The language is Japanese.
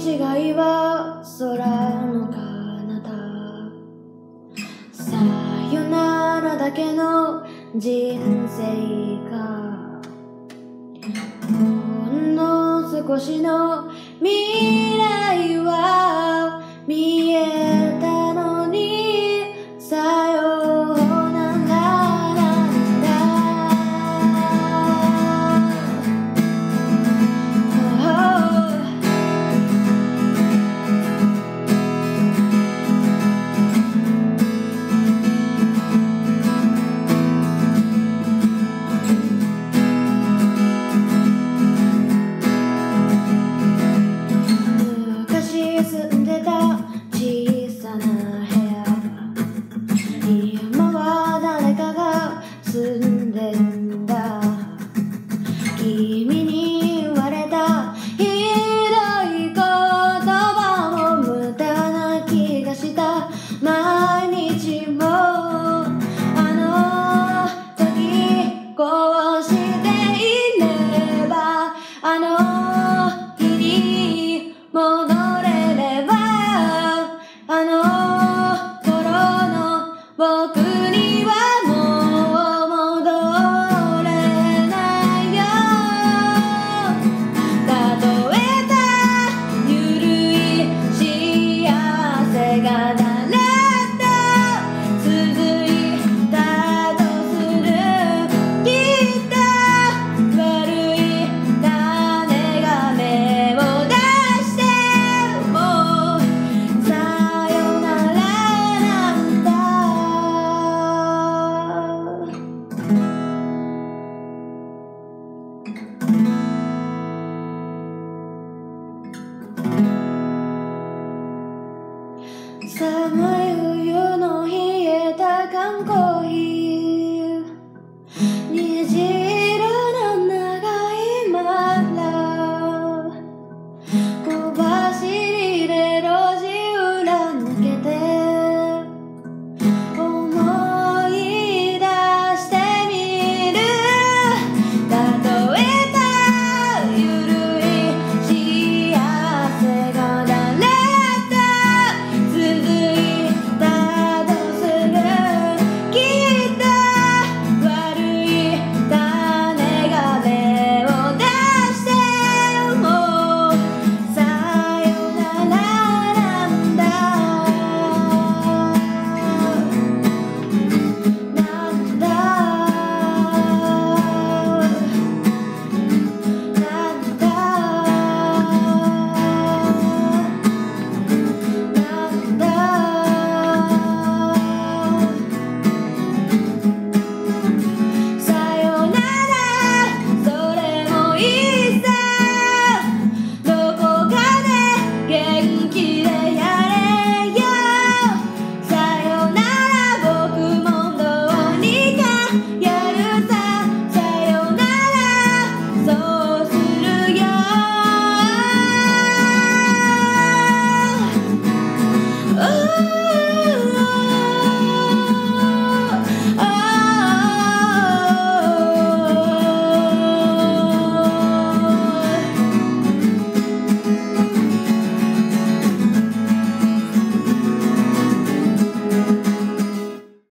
違いは空の彼方、さよならだけの人生か、ほんの少しの未来は見えたのに、さようならなんだ。昔住んでた小さな部屋、今は誰かが住んでんだ。君に言われたひどい言葉も無駄な気がした。毎日もあの時こうしていれば、あの日に戻れれば、あの頃の僕にはもう戻れないよ。例えばゆるい幸せが誰と続いたとする。きっと悪い種が芽を出してもさよならなんだ。寒